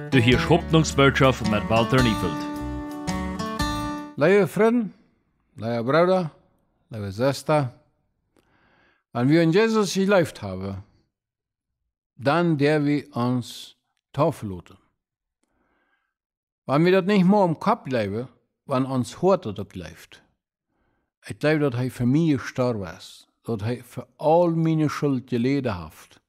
Du hörst Hoffnungs-Botschaft mit Walter Neufeld. Lieve vriend, lieve Bruder, lieve Schwester, wenn wir in Jesus gelebt haben, dann der wir uns taufen lassen. Wenn wir das nicht mehr im Kopf leben, wenn uns Hort das lebt. Ich glaube, dass er für mich gestorben ist, dass er für all meine Schuld geleden hat.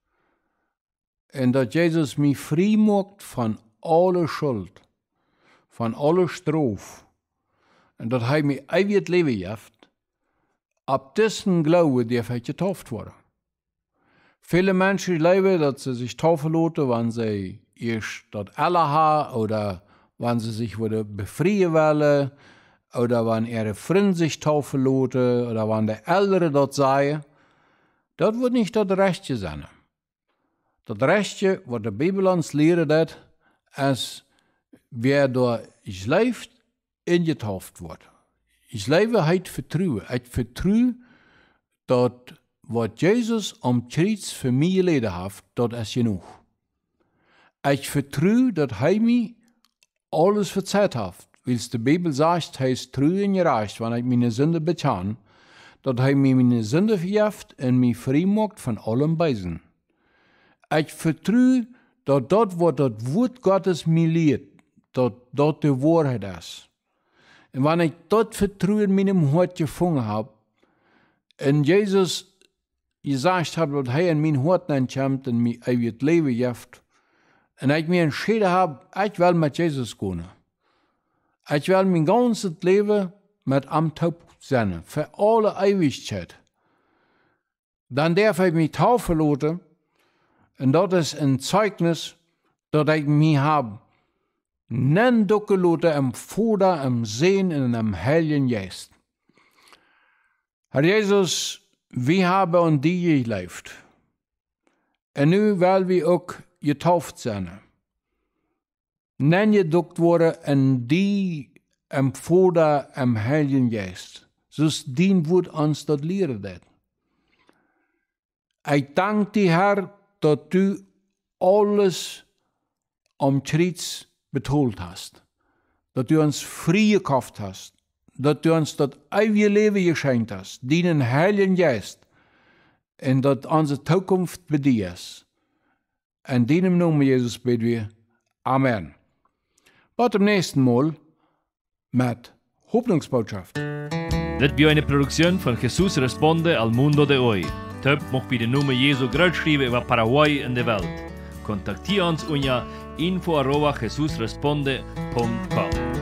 Und dass Jesus mich frei macht von aller Schuld, von aller Strafe. Und dass er mir ewig Leben gibt, ab dessen Glaube darf ich getauft worden. Viele Menschen leben, dass sie sich taufen lassen, wenn sie erst das alle haben oder wenn sie sich wieder befreien wollen oder wenn ihre Freunde sich taufen lassen oder wenn der Ältere dort sei. Das wird nicht das Rechte sein. Das Rechte, was die Bibel uns lehrt, hat, ist, wer da lebt, getauft wird. Ich lebe heute vertrauen. Ich vertraue, dass was Jesus am Kreuz für mich geleden hat, das ist genug. Ich vertraue, dass er mir alles verzeiht hat. Weil die Bibel sagt, er ist treu und gerecht, wenn ich meine Sünde betan, dass er mir meine Sünde vergibt und mich frei macht von allem Bösen. Ich vertraue, dass das, was das Wort Gottes mir lehrt, dass das die Wahrheit ist. Und wenn ich das Vertrauen in meinem Hart gefunden habe, und Jesus gesagt hat, was er in mein Hart kommt und mir ewig Leben gibt, und ich mir entschieden habe, ich will mit Jesus gehen. Ich will mein ganzes Leben mit ihm taub sein, für alle Ewigkeit. Dann darf ich mich taufen lassen, und das ist ein Zeugnis, dass ich mich habe nen dokkelaten im Vater, im Sehen und im Heiligen Geist. Herr Jesus, wir haben an die gelebt. Und nu weil wir auch getauft sein. Nen gedockt worden in die im Vater, im Heiligen Geist. So ist dein Wort uns das lehren hat. Ich danke dir, Herr, dass du alles am Kreuz betont hast. Dass du uns frei gekauft hast. Dass du uns das ewige Leben geschenkt hast. Deinen Heiligen Geist. Und dass unsere Zukunft bei dir ist. In deinem Namen, Jesus, beten wir. Amen. Bis zum nächsten Mal mit Hoffnungs-Botschaft. Das war eine Produktion von Jesus Responde al Mundo de Hoy. Töp mocht bei den Namen Jesu groß schreiben über Paraguay in der Welt. Kontaktiere uns unter info@jesusresponde.com.